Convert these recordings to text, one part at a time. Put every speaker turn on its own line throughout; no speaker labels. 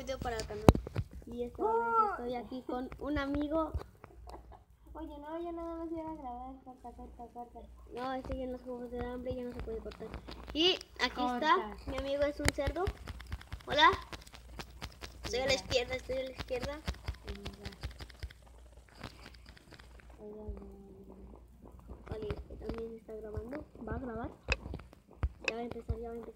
video para el canal. Y esta vez estoy aquí con un amigo.
Oye, no, yo nada más iba a grabar, corta.
No, estoy en los juegos de hambre, ya no se puede cortar. Y aquí
Corta.
está, mi amigo es un cerdo. Hola. Estoy a la izquierda, Vale, también está grabando. ¿Va a grabar? Ya va a empezar.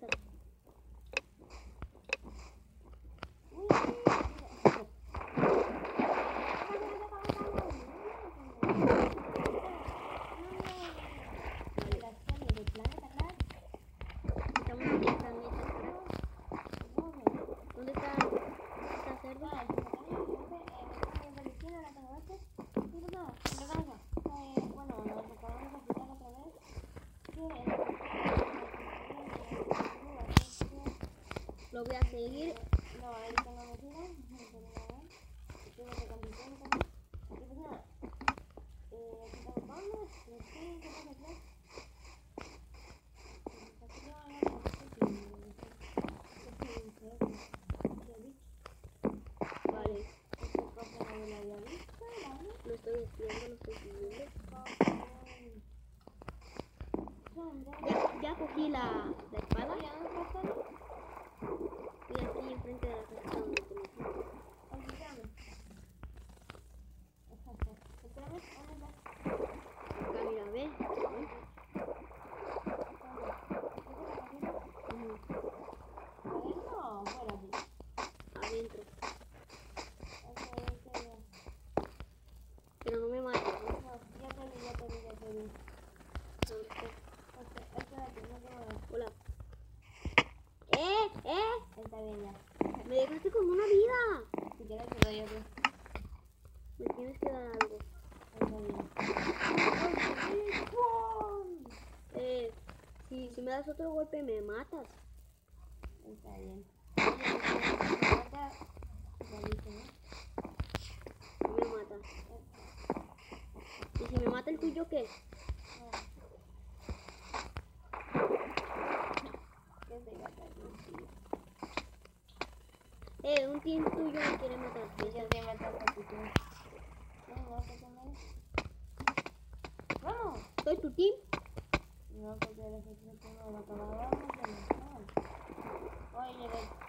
Estamos en el planeta. ¿Dónde está cerdo? Lo voy a seguir. Vale, lo estoy siguiendo. Ya cogí la espada. Estoy aquí enfrente de la casa donde te metí. Acá, mira, ve. Adentro. Pero no me mates, ¿no? Hola.
Está bien ya.
Me dejaste con una vida.
Si quieres te doy otro.
Me tienes que dar algo. Si me das otro golpe me matas.
Está bien.
No me mata. ¿Y si me mata el tuyo qué? Un team tuyo me quiere matar.
Vamos.
¿Soy tu team?
No, porque eres otro tema, lo acabábamos de mostrar. Oye,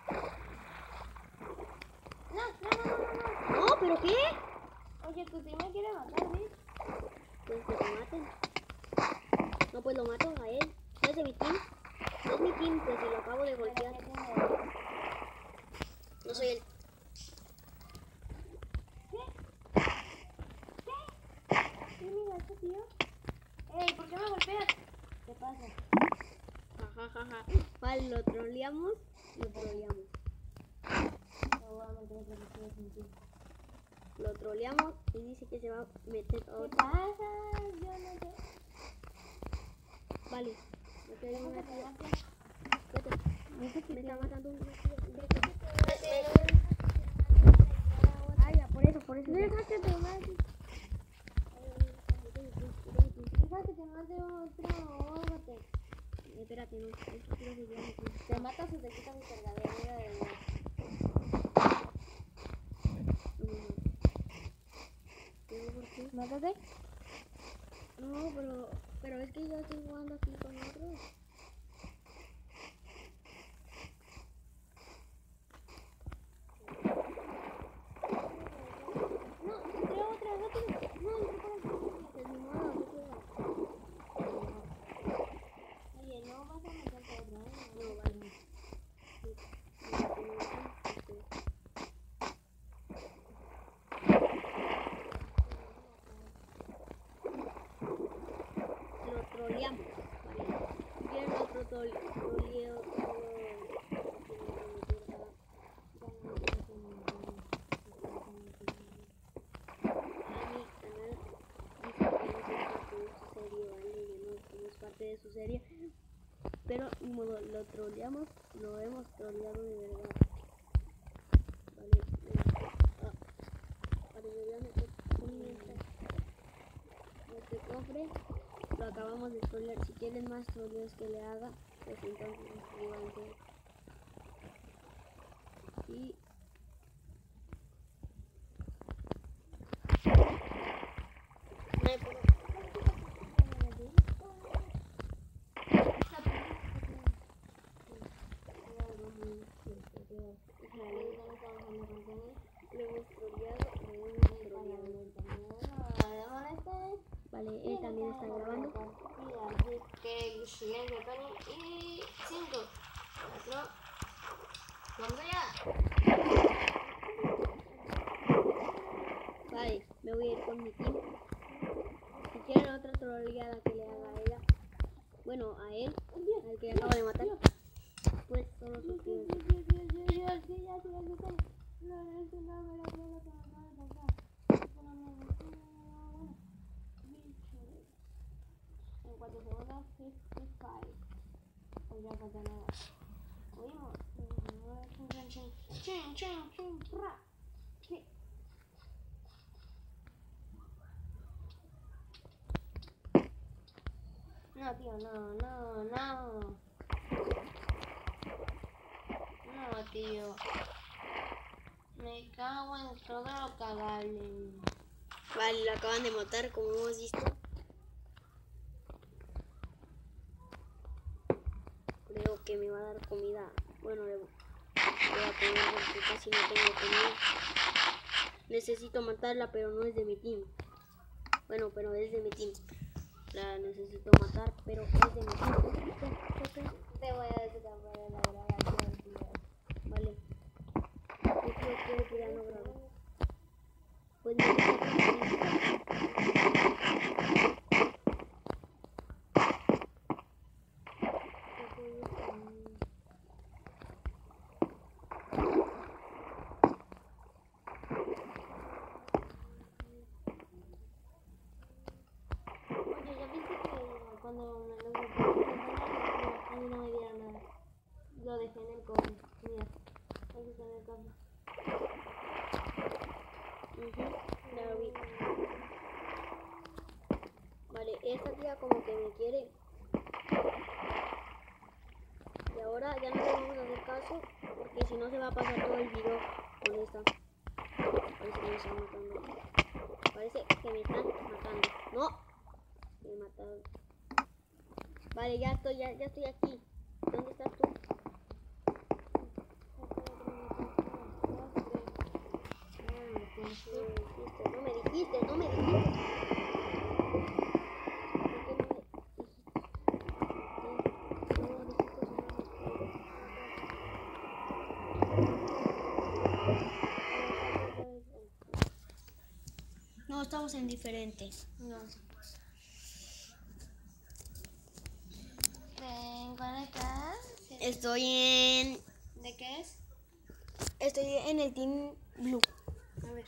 No, ¿pero qué?
Oye, tu team me quiere matar, ¿ves?
Pues que te maten. No, pues lo mato a él. ¿No es de mi team? No es mi team, pues si lo acabo de golpear. No soy él.
¿Qué mira este tío? Ey, ¿por qué me golpeas? ¿Qué pasa?
Jajajaja. Vale, lo troleamos. Lo troleamos y dice que se va a meter a
¿Qué
otro.
pasa? Yo no sé.
Vale. Me quedé en una tía.
Vete.
Me está matando un... Ay, ya, por eso.
Deja que te mate. Deja que te mate otro. Óvate.
Espérate, no. Esto quiero seguir aquí.
Te matas y te quita mi cargadera de verdad.
¿Por qué?
Mátate.
No, pero es que yo estoy jugando aquí con otros.
No, entré otra, rápido. No, entré por aquí.
Pues ni modo, ¿qué queda?
Oye, no vas a meterte otra,
No, vale. Lo troleamos. Vale. Si quieren otro troleo. Parte de su serie, pero ni modo, lo troleamos, lo hemos troleado de verdad. Vale, vale, me voy a meter este cofre, lo acabamos de trolear. Si quieren más troleos que le haga, pues entonces suscríbanse. Y
Silencio, Tony. Y 5, 4. ¡Vamos allá!
Vale, me voy a ir con mi team. Si quieren otra troleada que le haga a ella, bueno, a él, al que acabo de matar, pues solo suscríbanse.
En 4 segundos, 55. Pues ya falta nada. Oímos. Chin, chin, chin, ra. ¿Qué? No, tío, no. No, tío. Me cago en todo lo cagable.
Vale, lo acaban de matar, como hemos visto. Creo que me va a dar comida. Bueno, le voy a poner porque casi no tengo comida. Necesito matarla, pero no es de mi team. Bueno, pero es de mi team. La necesito matar, pero es de mi team.
Te voy a descargar la grabación, tío.
Vale. Yo creo que ya no grabo. Pues me gusta.
Oye, ¿ya viste que cuando me lo a mí no me dieron nada? Lo dejé en el cofre. Mira, ahí está en el cofre.
Ya lo vi. Vale, esta tía como que me quiere. Y ahora ya no le vamos a hacer caso, porque si no se va a pasar todo el video con esta. Parece que me están matando. Parece que me están matando. No, me mataron. Vale, ya estoy aquí. ¿Dónde estás tú? No me dijiste. ¿Por qué no me dijiste? No, estamos en diferente.
No. ¿Cuál estás?
Estoy
¿De qué es?
en el team blue.
A ver.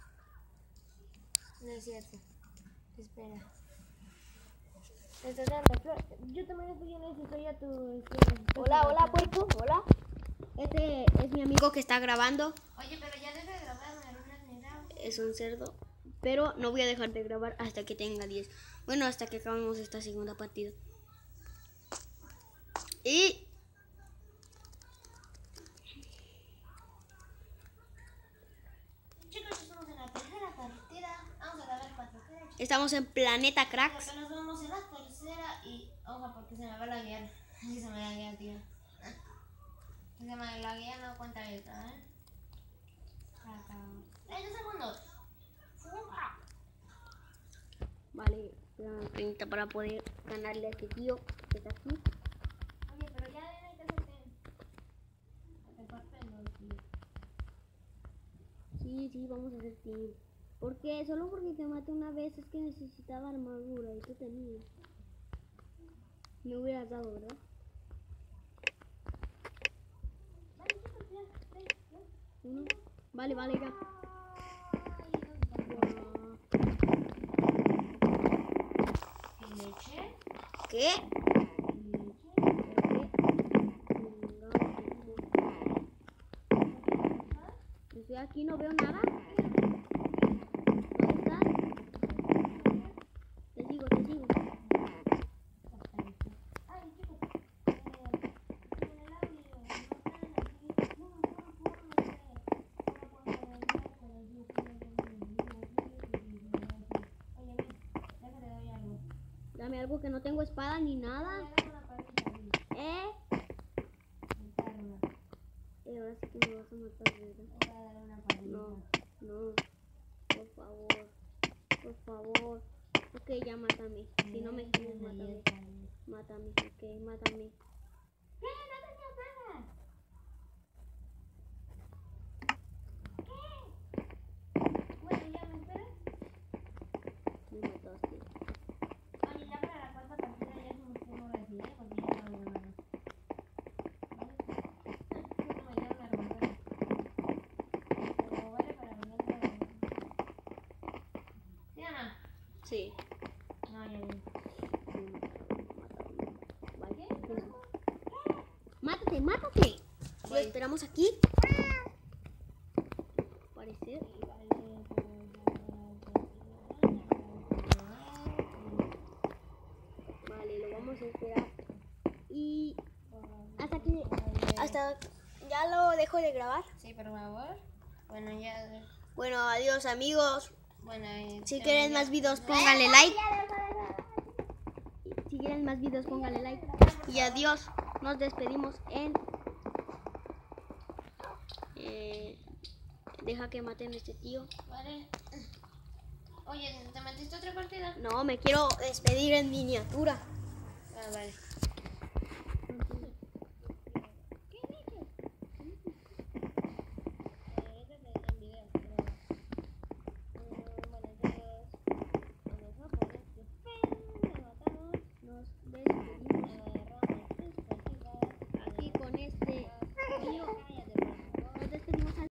No es cierto. Espera. Estás dando flor. Yo también estoy en ese, soy a tu...
Hola, puerco. Hola. Este es mi amigo que está grabando.
Oye, pero ya deja de grabar, me arruinas mi grado.
Es un cerdo. Pero no voy a dejar de grabar hasta que tenga 10. Bueno, hasta que acabemos esta segunda partida. Y...
Chicos, estamos en la tercera partida. Vamos a grabar 4 horas.
estamos en Planeta Cracks.
Apenas vamos en la tercera y... Ojo, porque se me va a laguear. Sí, se me laguea, tío. Si se me laguea, no cuenta esta, ¿eh? 30 segundos.
Vale, quedan 30 para poder ganarle a este tío que está aquí.
Oye, pero ya hay que hacer bien. Hace papel, no, tío.
Sí, vamos a hacer team. Porque solo porque te maté una vez es que necesitaba armadura y tú tenías. Me hubieras dado, ¿verdad?
Vale, chicos, ya.
Uno. Vale, ya.
¿Y leche?
¿Qué? Estoy aquí, no veo nada. ¿Dónde estás? Te sigo.
Ay, chicos.
Dame algo que no tengo espada ni nada. Ahora sí que me vas a matar, ¿verdad? No. Por favor. Ok, ya mátame. Si no me quieres, mátame. Mátame, ok, mátame.
¿Qué? No tenía balas. ¿Qué? Bueno, ya me esperas.
Me mataste.
Oye, ya para la cuarta partida ya somos puro recién, porque ya no había nada. ¿Vale? Justo me dieron la remontada. Pero vale para mañana la remontada. ¿Sí o no?
Sí.
No, ya vi.
Vale.
¿Qué?
Mátate, mátate. Lo
Voy.
esperamos aquí. Parece. Vale, lo vamos a esperar. Y hasta ya lo dejo de grabar.
Sí, por favor. Bueno, ya.
Bueno, adiós amigos.
Bueno,
Si quieren más videos, pónganle like. Si quieren más videos, pónganle like. Y adiós. Nos despedimos en... deja que maten a este tío.
Vale. Oye, ¿te metiste otra partida?
No, me quiero despedir en miniatura.
Ah, vale.